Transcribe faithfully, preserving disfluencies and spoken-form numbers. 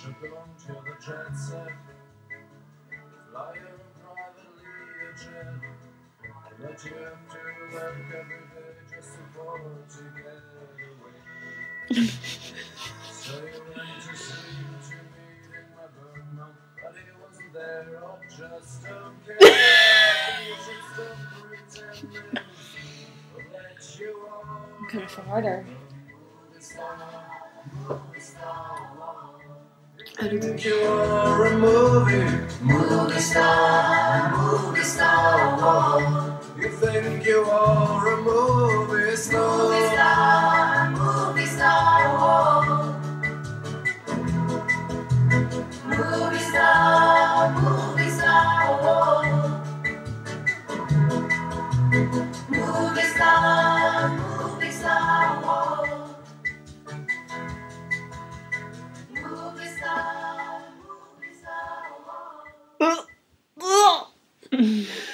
Succumbed to the jet set, flyer privately a jet, but you have to work every day just to afford to get away. So you went to sleep to meet in my Birdman, but he wasn't there, or just don't care. You should stop pretending, or let you all. Kind of harder. I think you are a movie, movie star, movie star. You think you are a movie star, movie star, movie star. Movie star, movie star. Movie star, movie star. Movie star, movie star.